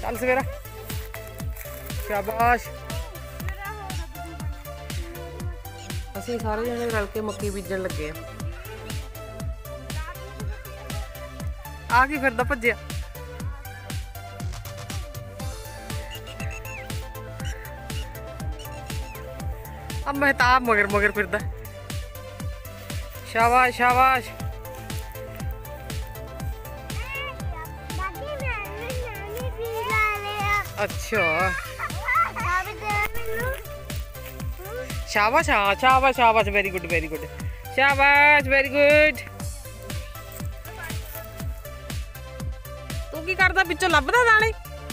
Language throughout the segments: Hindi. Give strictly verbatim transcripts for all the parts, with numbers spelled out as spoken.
चल सवेरा शाबाश। ਅਸੀਂ ਸਾਰੇ ਜਣੇ ਰਲ ਕੇ ਮੱਕੀ ਬੀਜਣ ਲੱਗੇ ਆ। ਆ ਕੀ ਫਿਰਦਾ ਭੱਜਿਆ। अब मेहताब मगर मगर फिरदा। शाबाश शाबाश। अच्छा शाबाश हाँ शाबाश शाबाश वेरी गुड वेरी गुड शाबाश वेरी गुड। तू की करदा पिछों लभदा दाने।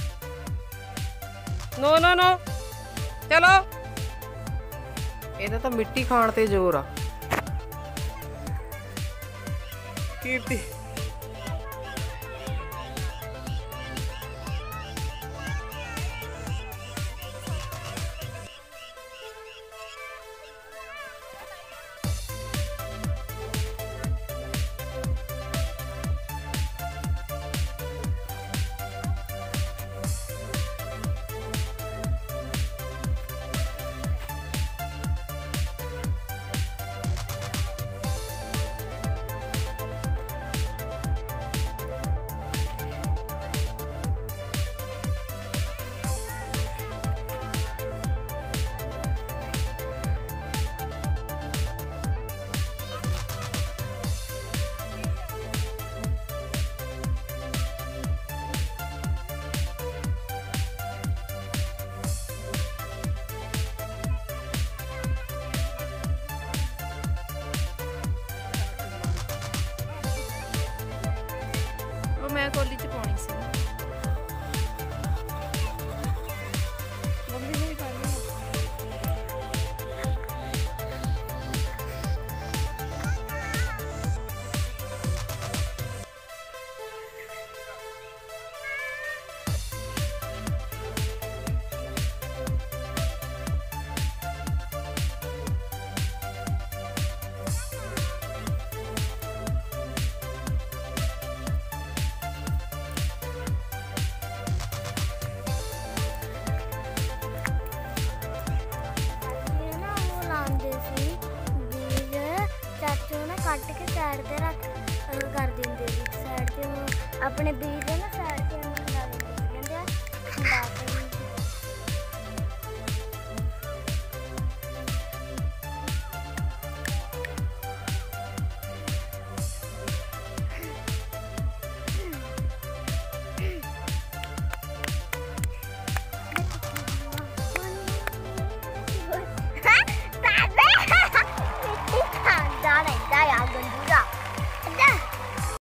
नो नो नो चलो ਇਹਦਾ ਤਾਂ ਮਿੱਟੀ ਖਾਣ ਤੇ ਜ਼ੋਰ ਆ। ਕੀਰਤੀ मैं कोली च पानी सी मम्मी ने खानी। कट के साइड ते रख कर देंगे साइड ते अपने बीज